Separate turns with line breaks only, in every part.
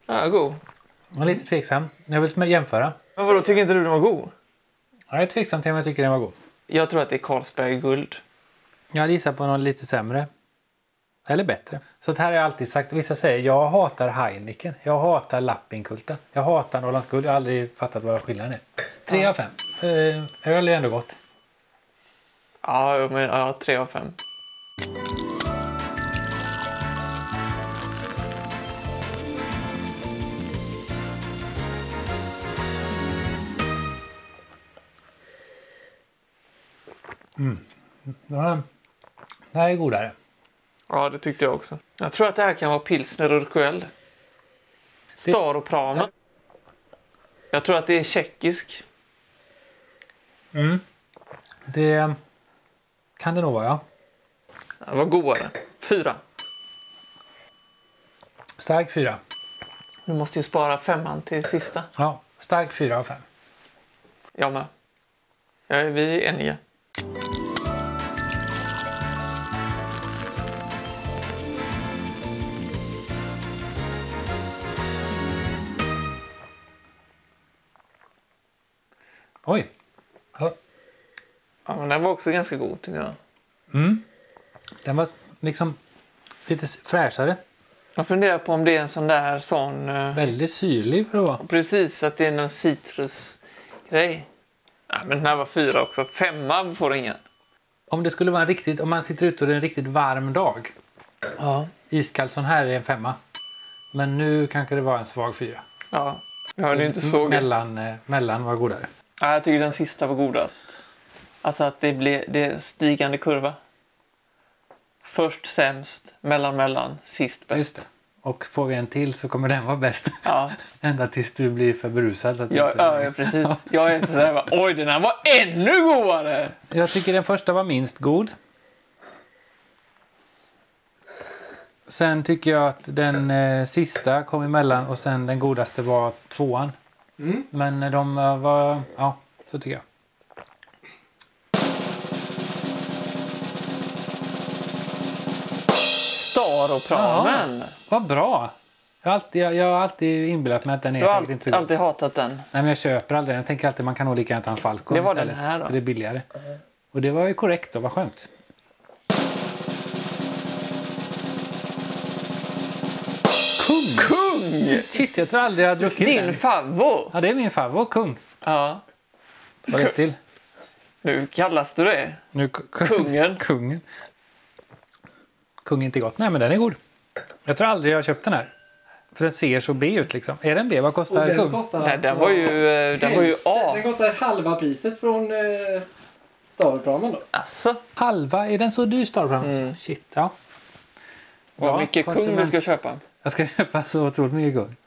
Ja, god.
Jag är lite tveksam. Jag vill jämföra.
Men vadå, tycker inte du den var god?
Jag är tveksam till om jag tycker den var god.
Jag tror att det är Carlsberg Guld.
Jag gissar på någon lite sämre. Eller bättre. Så det här har jag alltid sagt. Vissa säger, jag hatar Heineken. Jag hatar Lappinkulta. Jag hatar Norrlands Guld. Jag har aldrig fattat vad skillnaden är. 3 av 5. Öl är ändå gott.
Ja, men 3 av 5.
Det här är godare.
Ja, det tyckte jag också. Jag tror att det här kan vara Pilsner Urquell. Staropramen. Jag tror att det är tjeckisk.
Det kan det nog vara, ja.
Det var godare. 4.
Stark 4.
Du måste ju spara 5 till sista.
Ja, stark 4 av 5.
Jag med. Vi är eniga.
Oj. Ja.
Ja, men den var också ganska god tycker jag.
Den var liksom lite fräschare.
Jag funderar på om det är en sån där
Väldigt syrlig för att vara.
Precis, att det är någon citrusgrej. Nej, men den här var 4 också. 5 får ingen.
Om det skulle vara en riktigt, om man sitter ute och det är en riktigt varm dag.
Ja.
Iskall sån här är en 5. Men nu kanske det var en svag 4.
Ja. Jag hörde inte så gott.
Mellan var godare.
Ja, jag tycker den sista var godast. Alltså att det är stigande kurva. Först sämst, mellan, sist bäst.
Just det. Och får vi en till så kommer den vara bäst.
Ja.
Ända tills du blir för berusad. Att
Ja, precis. Jag är sådär, oj, den här var ännu godare!
Jag tycker den första var minst god. Sen tycker jag att den sista kom emellan och sen den godaste var 2:an. Men de var, ja, så tycker jag.
Staropramen.
Vad bra! Jag har alltid inbillat mig att den är
Du har
säkert inte så god.
alltid hatat den.
Nej, men jag köper aldrig den. Jag tänker alltid man kan nog lika gärna ta en Falcon
Det var
istället.
den här då.
För det är billigare. Och det var ju korrekt då, vad skönt.
Kung!
Shit, jag tror aldrig jag har druckit
Din
den.
favvo.
Ja, det är min favvo, kung.
Ja.
Vad är det till?
Nu kallas du det.
Nu,
Kungen.
Kungen. Kung är inte gott. Nej, men den är god. Jag tror aldrig jag har köpt den här. För den ser så B ut liksom. Är den B? Vad kostar
den
kung?
kostar
Nej,
alltså,
den var ju A.
Den kostar halva priset från Staropramen då.
Alltså.
Halva? Är den så dyr, Staropramen? Shit, ja.
Vad
Bra,
mycket kung
konsument.
du ska köpa.
Jag ska köpa så otroligt mycket kung.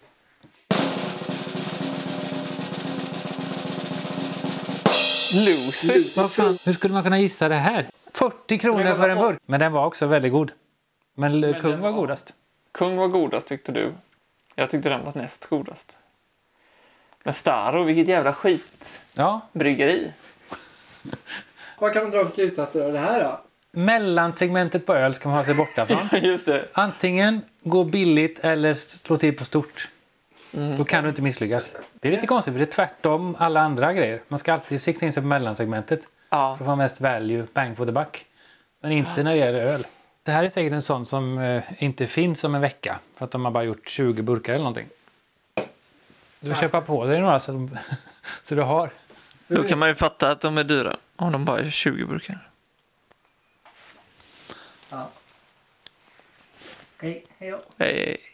Lucy.
Vad fan? Hur skulle man kunna gissa det här? 40 kronor för en burk. Men den var också väldigt god. Men kung var godast.
Kung var godast tyckte du. Jag tyckte den var näst godast. Men Staro, vilket jävla skit.
Ja.
Bryggeri.
Vad kan man dra för slutsatser av det här då?
Mellansegmentet på öl ska man ha sig borta från.
Just det.
Antingen gå billigt eller slå till på stort. Då kan du inte misslyckas. Det är lite konstigt för det är tvärtom alla andra grejer. Man ska alltid sikta in sig på mellansegmentet.
Ja.
För att få mest value, bang for the buck. Men inte när det gäller öl. Det här är säkert en sån som inte finns om en vecka. För att de har bara gjort 20 burkar eller någonting. Du köper på dig några så du har.
Då kan man ju fatta att de är dyra. Om de bara är 20 burkar.
Ja. Hej då.
Hej.